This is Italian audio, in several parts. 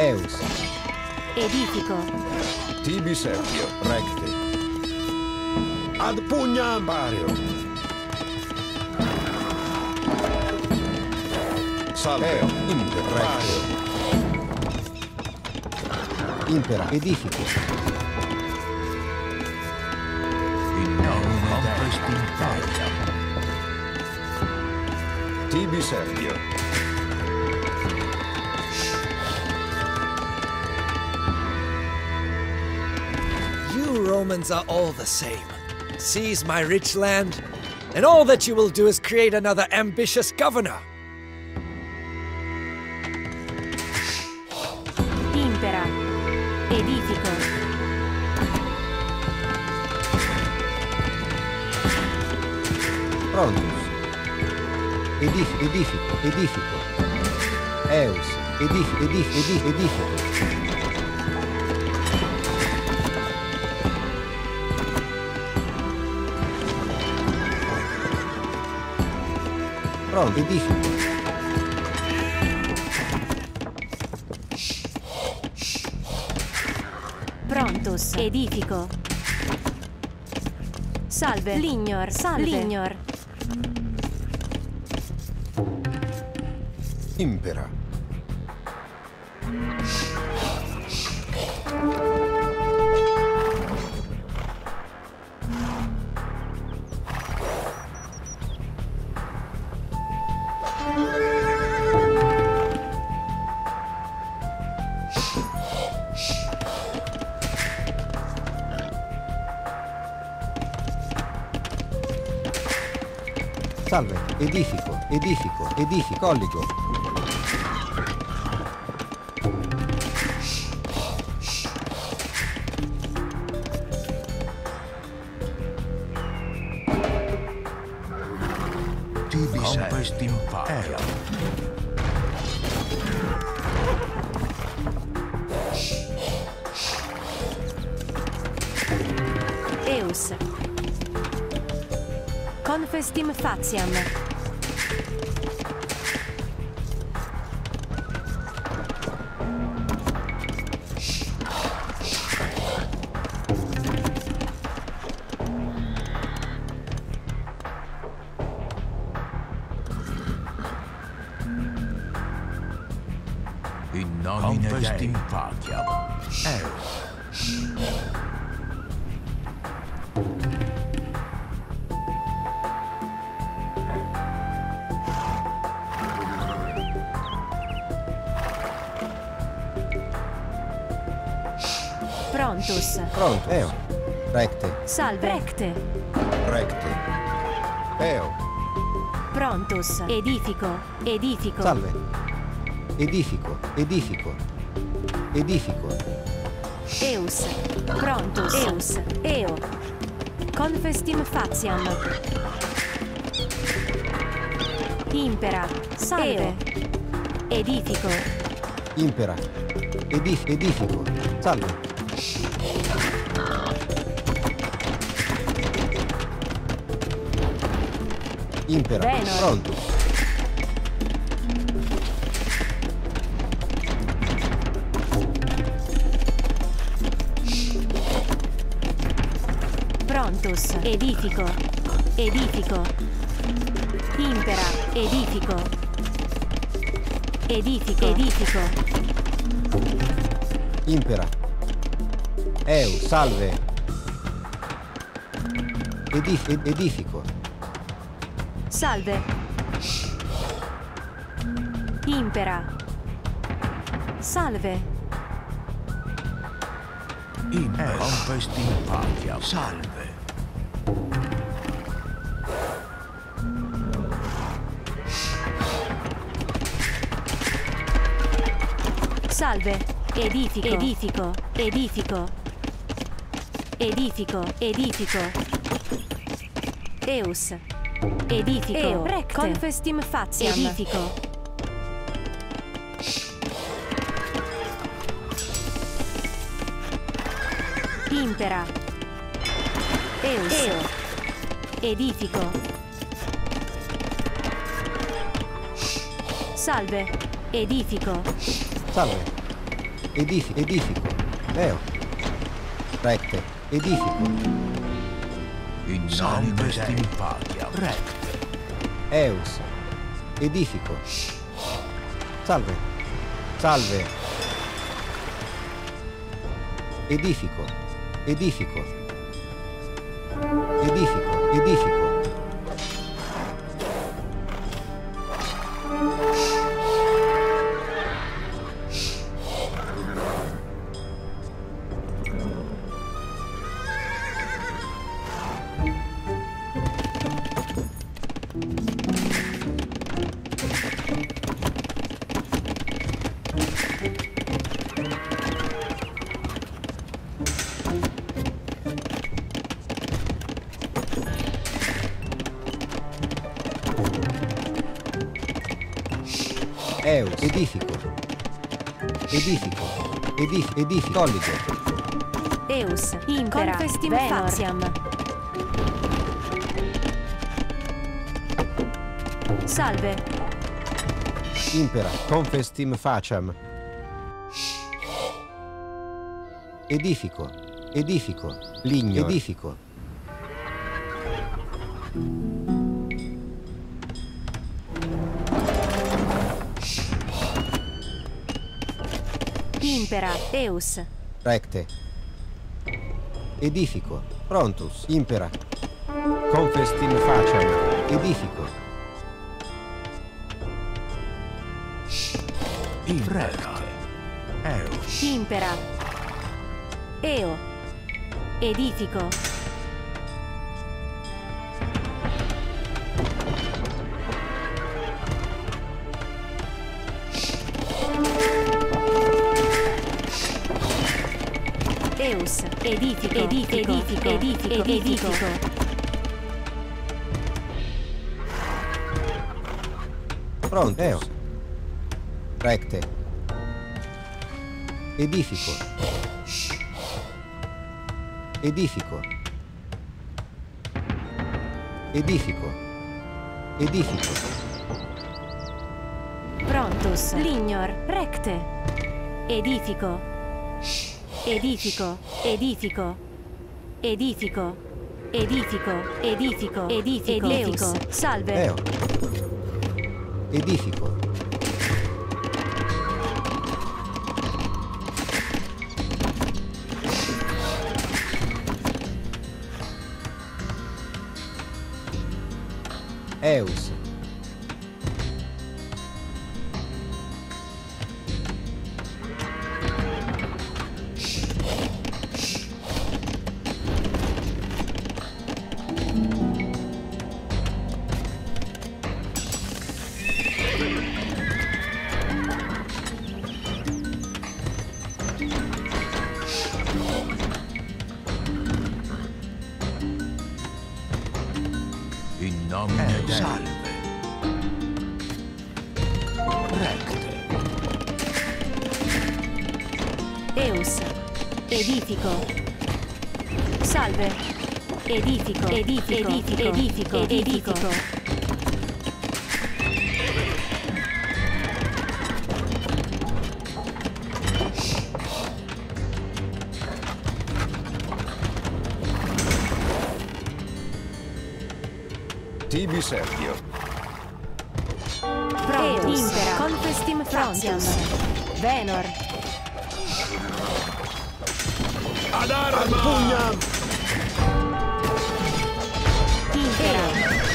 Eus. Edifico. Tibi Serpio, recte. Ad pugna ambario. Salve, interrectio. Impera, edifico. In nomine Dei. Tibi Serpio. You Romans are all the same. Seize my rich land, and all that you will do is create another ambitious governor. Impera. Edifico. Prontus. Edifico, edifico. Eus. Edifico. Pronto, edifico. Prontus. Edifico. Salve. Lignor. Salve. Lignor. Impera. Salve, edifico, colligo. Tibi Tempest in Fire. Eus. Confestim faciam. In nomine Dei. Faciam. Prontus. Pronto, eo. Recte. Salve. Recte. Recte. Eo. Prontus. Edifico. Edifico. Salve. Edifico. Eus. Prontus. Eus. Eo. Confestim faciam. Impera. Salve. Edifico. Impera. Edifico. Salve. Impera. Venor. Pronto. Prontus. Edifico. Impera. Edifico. Impera. Salve. Edifico. Salve. Impera. Salve. In Tempest in Fire. Salve. Salve. Edifico. Eus. Edifico. Recte. Confestim faciam. Edifico. Impera. Eus. Edifico. Salve. Edifico. Salve. Edifico. Eo. Recte. Edifico. In Convestim Patiam. Recte. Eus. Edifico. Salve. Salve. Edifico. Edifico. Edifico. Edifico. Eus. Edifico. Edifico. Edifico. Colligo. Eus. Impera. Confestim Fatiam. Salve. Impera. Confestim faciam. Edifico. Edifico. Ligno. Edifico. Impera. Eus. Recte. Edifico. Prontus. Impera. Confestim faciam. Edifico. Recte. Eus. Impera. Eo. Edifico. Eus. Edifico. Edifico. Edifico. Pronto. Eo. Recte. Edifico. Edifico. Edifico. Edifico. Prontus. Lignor. Recte. Edifico. Edifico. Edifico. Edifico. Edifico. Edifico. Edifico. Eus. Salve. Eo. Edifico. Eus. In nomine Dei. Salve. Recte. Eus. Edifico. Salve. Edifico. Edifico. Edifico. Edifico. Tibi Sergio. Prontus. Impera. Confestim Fatiam. Venor. Ad pugnam. Impera.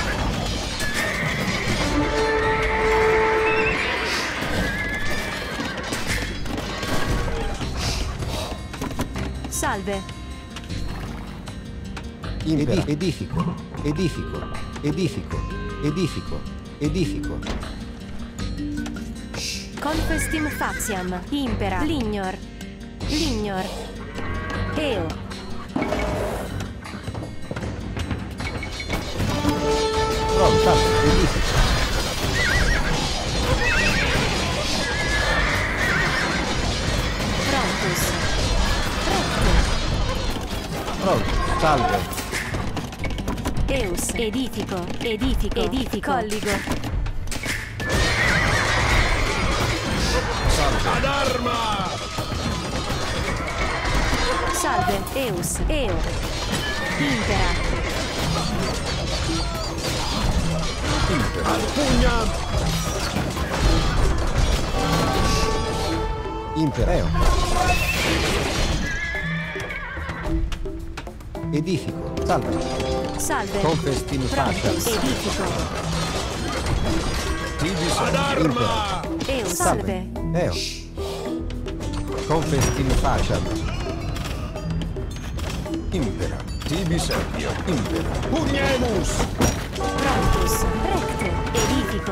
Salve. Impera. Edifico. Edifico. Edifico. Edifico. Edifico. Confestim Fatiam. Impera. Lignor. Lignor. Eo. Pronto. Edifico. Prontus. Recte. Pronto. Salve. Eus. Edifico. Edifico. Edifico. Colligo. Ad arma. Eus. Eo. Impera. Ad pugnam! Impereo. Edifico. Salve. Salve. Confestim facem. Edifico. Tibi Impera. arma! Eus. Salve. Eo. Confestim facem. Impera. Tibi servio. Impera. Pugnemus! Prontus. Recte. Edifico.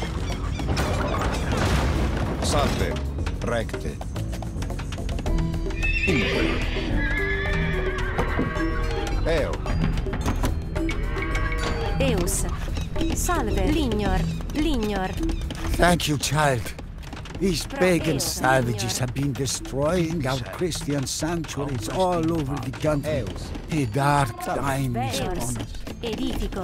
Salve. Recte. Impera. Eo. Eus. Salve. Lignor. Lignor. Thank you, child. These pagan Eo, savages Signor. have been destroying our Christian sanctuaries all over the country. Eus. A dark time is Eus. upon us. Edifico.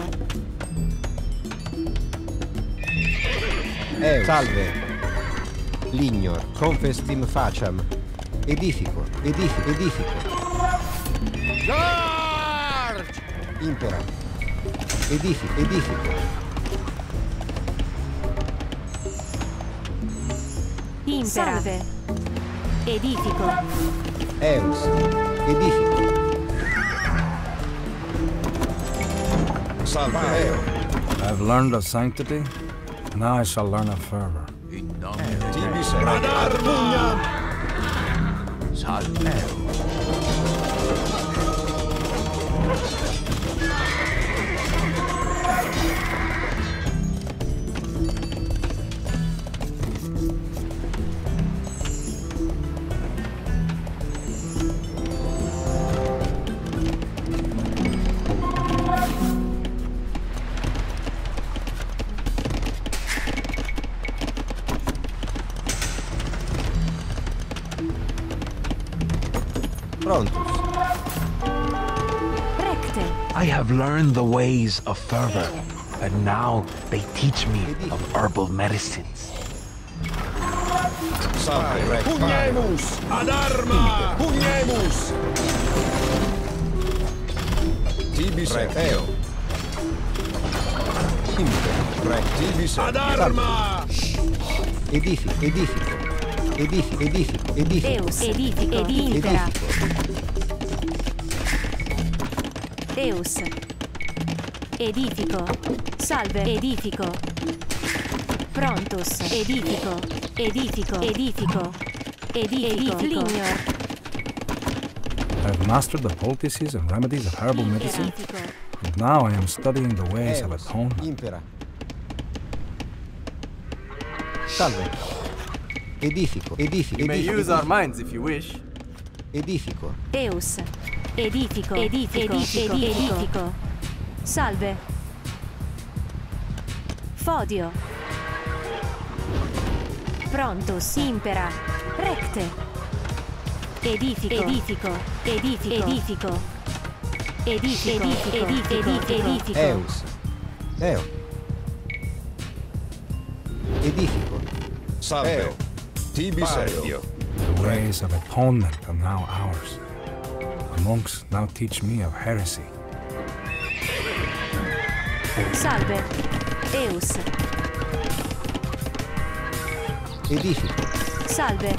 Eo. Salve. Lignor. Confestim facem. Edifico. Edifico. Charge! Impera. Edifico. Impera. Salve. Edifico. Eus. Edifico. Salve. Eo. I've learned of sanctity, now I shall learn of fervor. In nomine Tibi servio. Ad pugnam! Salve. Prontus. Recte. I have learned the ways of fervor, and now they teach me of herbal medicines. Salve. Recte. Pugnemus! Ad arma! Pugnemus! Tibi servio. Impera. Recte. Tibi servio. Ad arma! Edifico. Eus. Edifico. Impera. Eus. Edifico. Salve. Edifico. Prontus. Edifico. Edifico. Lignor. I've mastered the poultices and remedies of herbal medicine, Edifico. and now I am studying the ways of atonement. Impera. Salve. Edifico. You may use our minds if you wish. Edifico. Eus. Edifico. Salve. Fodio. Prontus. Impera. Recte. Edifico. Eus. Eo. Edifico. Salve. Tibi servio. The ways of atonement are now ours. The monks now teach me of heresy. Salve. Eus. Edifico. Salve.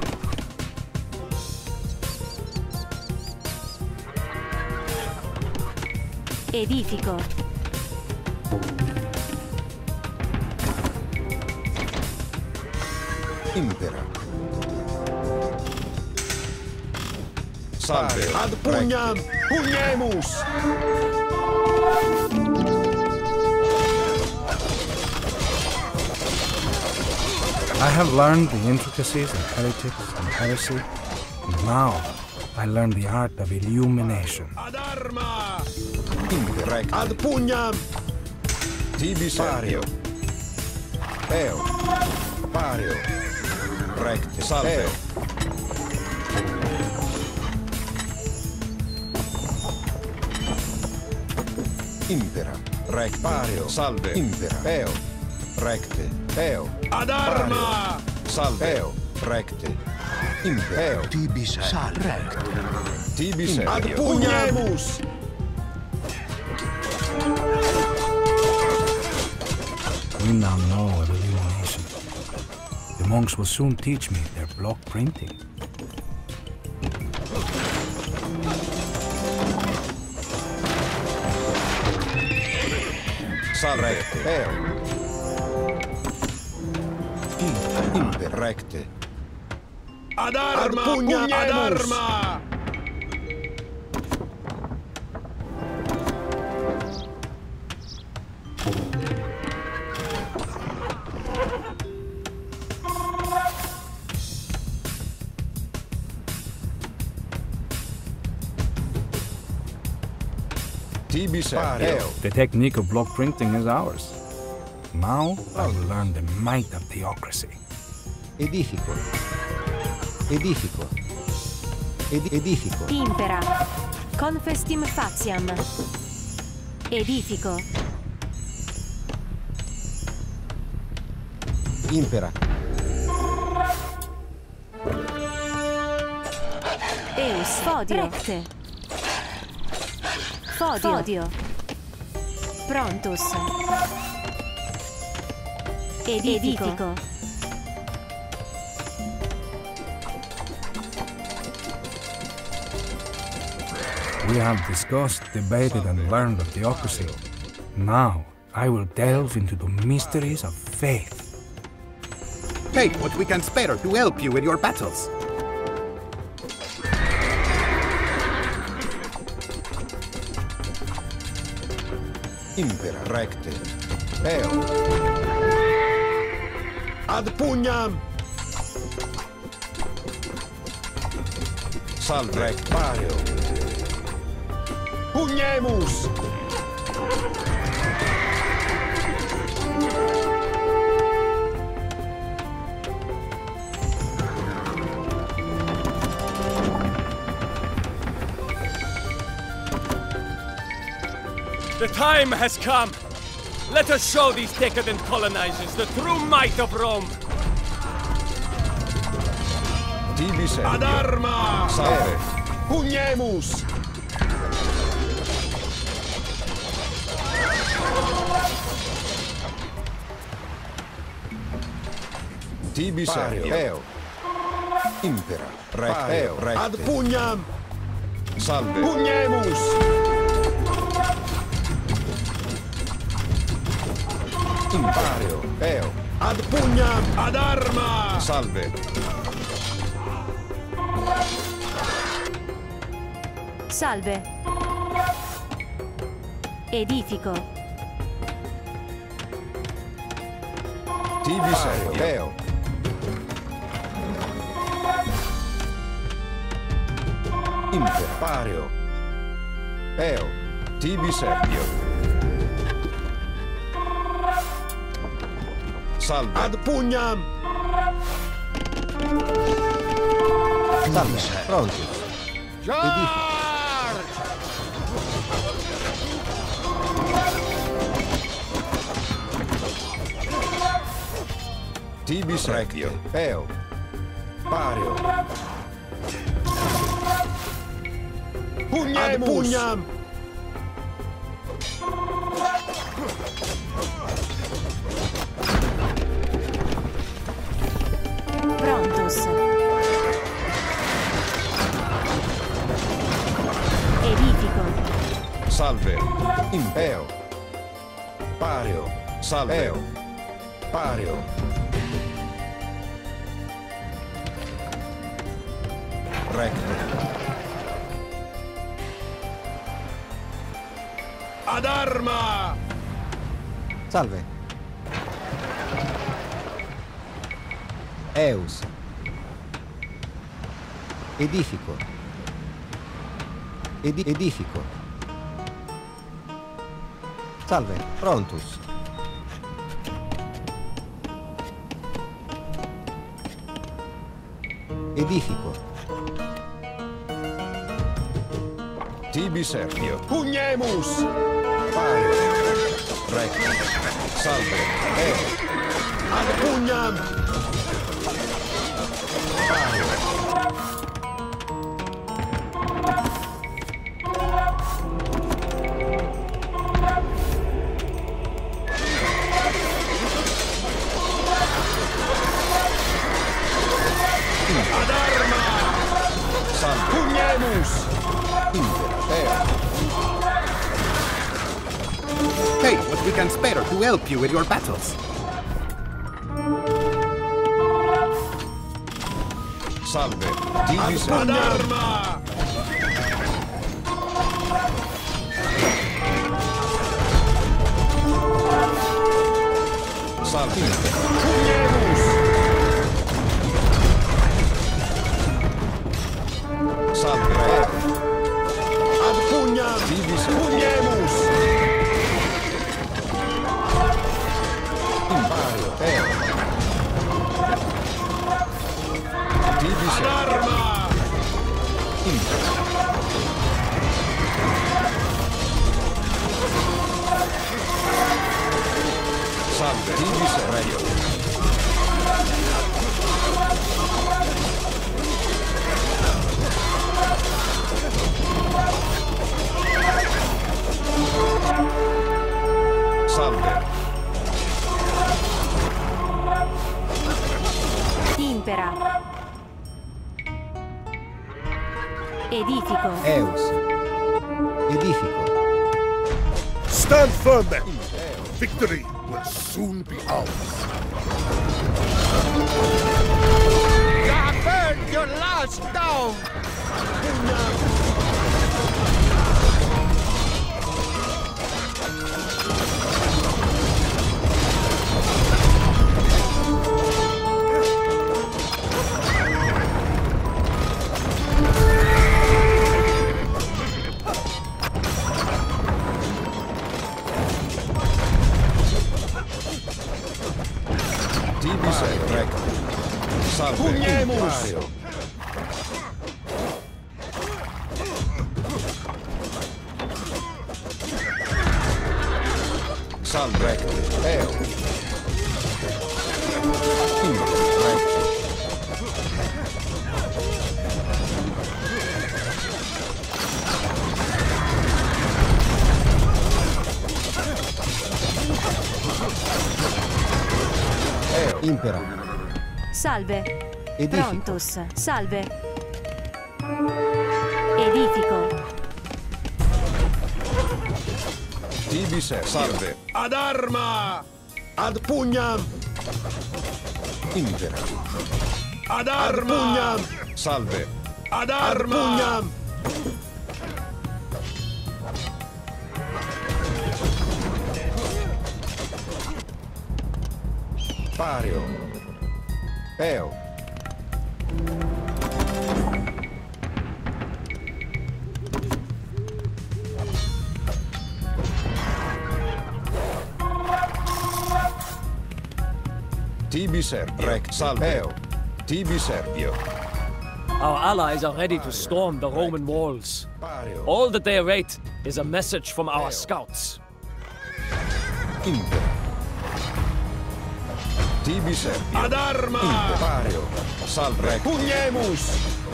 Edifico. Impera. Salve. Ad pugnam! Pugnemus! I have learned the intricacies of heretics and heresy, and now I learn the art of illumination. Ad arma! Impera. Ad pugnam! Tibi servio. Eo. Pario. Recte. Salve. Impera. Recte. Pario. Salve. Impera. Eo. Recte. Eo. Ad arma! Salve. Eo. Recte. Impero. Tibi Salve. Tibi Servio. Ad pugnemus. We now know of illumination. The monks will soon teach me their block printing. Salve. Eo. Imper. Recte. Ad arma! Ad arma! Tibi Servio. The technique of block printing is ours. Now I will learn the might of theocracy. Edifico. Edifico. Edifico. Impera. Confestim faciam. Edifico. Impera. Eus. Fodio. Recte. Fodio. Prontus. Edifico. We have discussed, debated, and learned of theocracy. Now I will delve into the mysteries of faith. Take what we can spare to help you in your battles. Impera. Recte. Eo. Ad pugnam! Salve. Recte. Pario. Pugnemus! The time has come! Let us show these decadent colonizers the true might of Rome! Tibi Servio. Ad arma! Salve. Pugnemus! Tibi Servio. Eo. Impera. Recte. Eo. Ad Recte. pugnam! Salve. Pugnemus! Impario. Eo. Ad pugnam! Ad arma! Salve. Salve. Edifico. Tibi Servio. Eo. Impera. Pario. Eo. Tibi Servio. Salve. Ad pugnam! Salve. Prontus. Edifico. Tibi Servio. Eo. Pario. Ad pugnam! Prontus. Edifico. Salve. Impeo. Pario. Salve. Eo. Pario. Recte. Ad arma! Salve. Eus. Edifico. Edifico. Salve. Prontus. Edifico. Tibi Servio. Pugnemus! Pario. Recte. Salve. Eo. Ad pugnam! Pario. Pugnemus! Take what we can spare to help you with your battles. Salve. Diviser. Ad arma! Salve. Pugnemus! Salve. Ad pugnam! Diviser. Pugnemus! Impario. Ad Diviser. arma! Salve. Diviser. Salve. Impera. Edifico. Eus. Edifico. Stand firm, men! Victory will soon be ours. I burned your lodge down! Diviser. Recto. Salve. Pugnemus! Impario. Salve. Recto. Recto. Impera. Salve. Edifico. Prontus. Salve. Edifico. Diviser. Salve. Ad arma! Ad pugnam! Impera. Ad arma! Pugnam! Salve. Ad arma! Pugnam! Pario. Eo. Tibi Serbio. Rec. Salve. Eo. Tibi Serbio. Our allies are ready to storm the Roman walls. All that they await is a message from our scouts. Impera. Tibi Serbio. Ad arma! Pario. Salve. Pugnemus!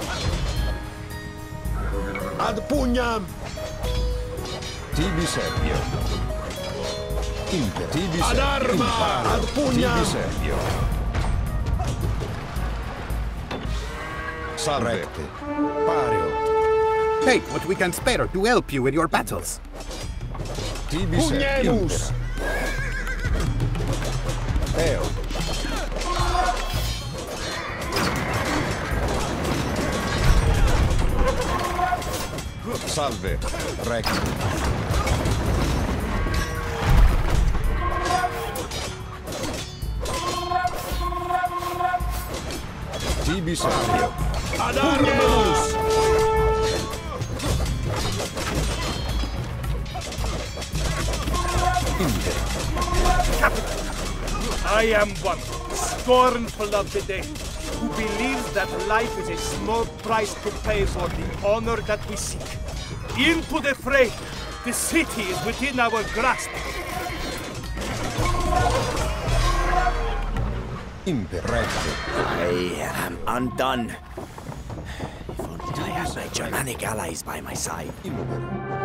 Ad pugnam! Tibi Serbio. Impera. Tibi Ad Serbio. arma! Impario. Ad pugnam! Tibi Serbio. Salve. Pario. Take what we can spare to help you with your battles. Tibi Serbio. Pugnemus! Eo. Salve. Recto. Tibi Serbio. Ad arma! I am one, scornful of the day, who believes that life is a small price to pay for the honor that we seek. Into the fray! The city is within our grasp. I am undone. If only I had my Germanic allies by my side.